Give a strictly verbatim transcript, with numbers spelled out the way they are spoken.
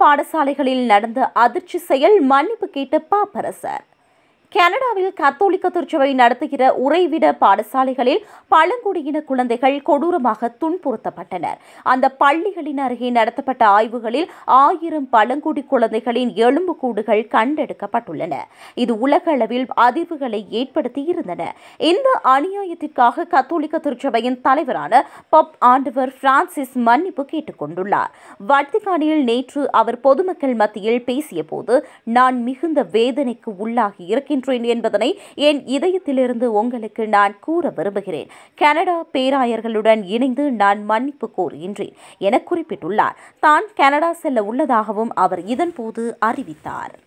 பாடசாலைகளில் நடந்த அதிர்ச்சி செயல், மன்னிப்பு கேட்ட பாப்பரசர். கனடாவில் கத்தோலிக்க திருச்சபை நடத்துகிற உறைவிட பாடசாலைகளில் பழங்குடியின குழந்தைகள் கொடூரமாக துன்புறுத்தப்பட்டனர். அந்த பள்ளிகளின் அருகே நடத்தப்பட்ட ஆய்வுகளில் ஆயிரம் பழங்குடி குழந்தைகளின் எலும்புக்கூடுகள் கண்டெடுக்கப்பட்டுள்ளன. இது உலக அளவில் அதிர்வுகளை ஏற்படுத்தியிருந்தன. இந்த அநியாயத்திற்காக கத்தோலிக்க திருச்சபையின் தலைவரான பப் ஆண்டவர் பிரான்சிஸ் மன்னிப்பு கேட்டுக் கொண்டுள்ளார். வத்திக்கானில் நேற்று அவர் பொதுமக்கள் மத்தியில் பேசிய போது, நான் மிகுந்த வேதனைக்கு உள்ளாகி இருக்கின்றேன் என்பதனை என் இதயத்திலிருந்து உங்களுக்கு நான் கூற விரும்புகிறேன். கனடா பேராயர்களுடன் இணைந்து நான் மன்னிப்பு கோருகின்றேன் என குறிப்பிட்டுள்ளார். தான் கனடா செல்ல உள்ளதாகவும் அவர் இதன்போது அறிவித்தார்.